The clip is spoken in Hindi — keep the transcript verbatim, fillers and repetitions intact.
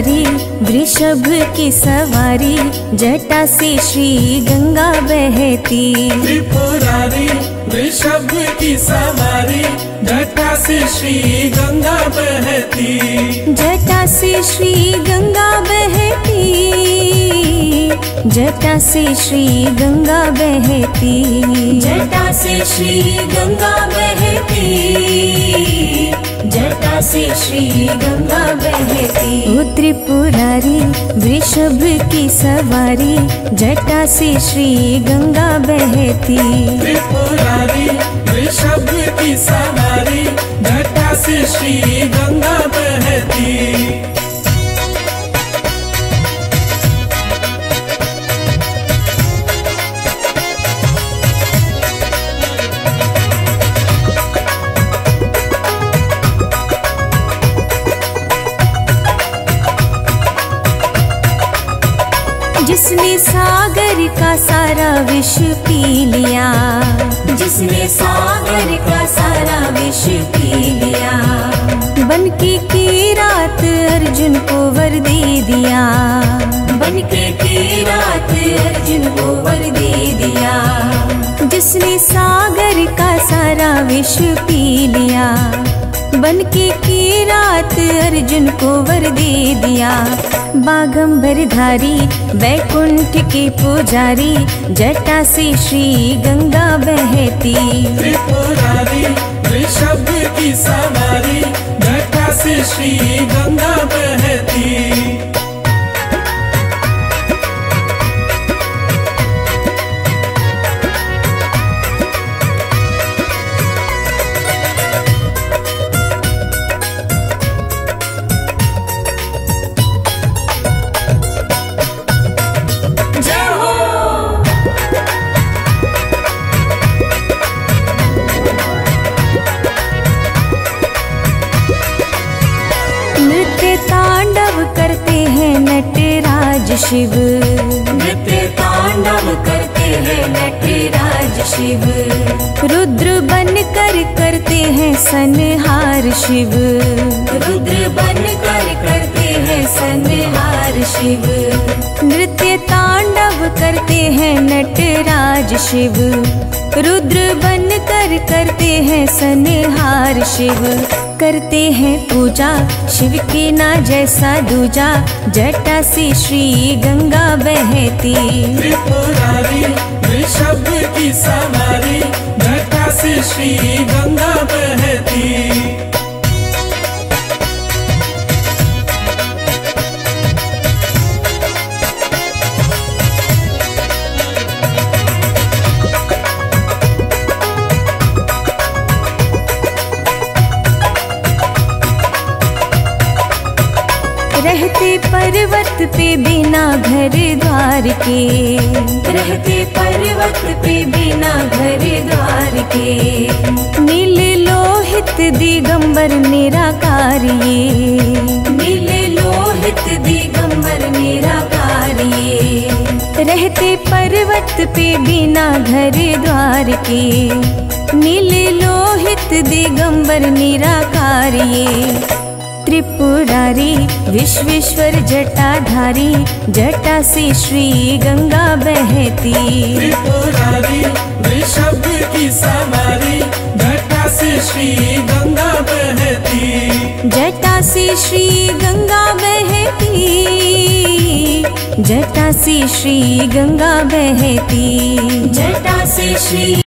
त्रिपुरारी वृषभ की सवारी, जटा से श्री गंगा बहती। त्रिपुरारी वृषभ की सवारी, जटा से श्री गंगा बहती। जटा से श्री गंगा बहती, जटा से श्री गंगा बहती। जटा से श्री गंगा बहती, जटा से श्री गंगा बहती। ओ त्रिपुरारी वृषभ की सवारी, जटा से श्री गंगा बहती। त्रिपुरारी वृषभ की सवारी, जटा से श्री गंगा बहती। जिसने सागर का सारा विष पी लिया, जिसने सागर का सारा विष पी लिया। बनके की रात अर्जुन को वर दे दिया, बनके की रात अर्जुन को वर दे दिया। जिसने सागर का सारा विष पी लिया, बनके की रात अर्जुन को वर दे दिया। बागंबर धारी वैकुंठ के पुजारी, जटा से श्री गंगा बहती। त्रिपुरारी वृषभ की सवारी, जटा से श्री गंगा बहती। नटराज शिव, नृत्य तांडव करते हैं नटराज शिव। रुद्र बन कर करते हैं संहार शिव, रुद्र बन कर करते हैं संहार शिव। नृत्य तांडव करते हैं नटराज शिव, रुद्र बन कर करते हैं संहार शिव। करते हैं पूजा शिव के ना जैसा दूजा, जटा से श्री गंगा बहती। त्रिपुरारी वृषभ की सवारी, जटा से श्री गंगा बहती। रहते पर्वत पे बिना घर द्वार के, रहते पर्वत पे बिना घर द्वार के। नील लोहित दिगंबर निराकार ये, नील लोहित दिगंबर निराकार ये। रहते पर्वत पे बिना घर द्वार के, नील लोहित दिगंबर निराकार ये। त्रिपुरारी विश्वेश्वर जटाधारी, जटा से श्री गंगा बहती। त्रिपुरारी वृषभ की सवारी, जटा से श्री गंगा बहती। जटा से श्री गंगा बहती, जटा से श्री गंगा बहती। जटा से श्री